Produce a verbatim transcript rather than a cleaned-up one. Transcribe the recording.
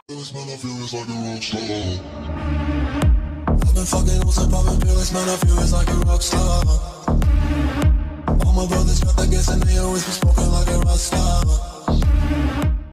This man, I feel it's like a rock star. I've been fucking with some poppin' pills, man, I feel it's like a rock star. All my brothers got that gas and they always respond.